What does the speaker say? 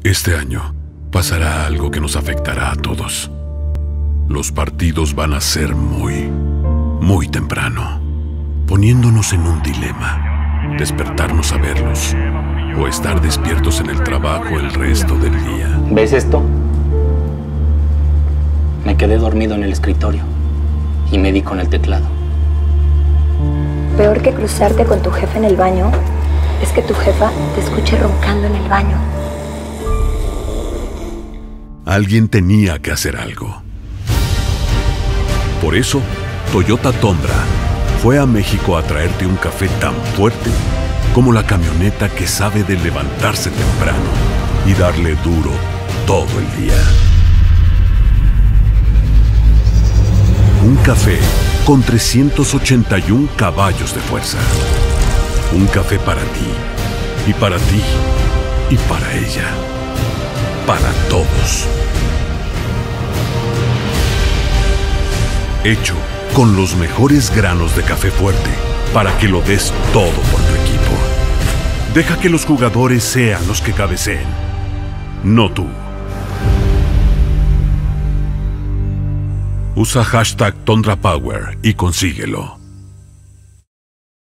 Este año pasará algo que nos afectará a todos. Los partidos van a ser muy temprano, poniéndonos en un dilema: despertarnos a verlos o estar despiertos en el trabajo el resto del día. ¿Ves esto? Me quedé dormido en el escritorio y me di con el teclado. Peor que cruzarte con tu jefa en el baño es que tu jefa te escuche roncando en el baño. Alguien tenía que hacer algo. Por eso, Toyota Tundra fue a México a traerte un café tan fuerte como la camioneta que sabe de levantarse temprano y darle duro todo el día. Un café con 381 caballos de fuerza. Un café para ti, y para ti, y para ella. Para todos. Hecho con los mejores granos de café fuerte para que lo des todo por tu equipo. Deja que los jugadores sean los que cabeceen, no tú. Usa #TundraPower y consíguelo.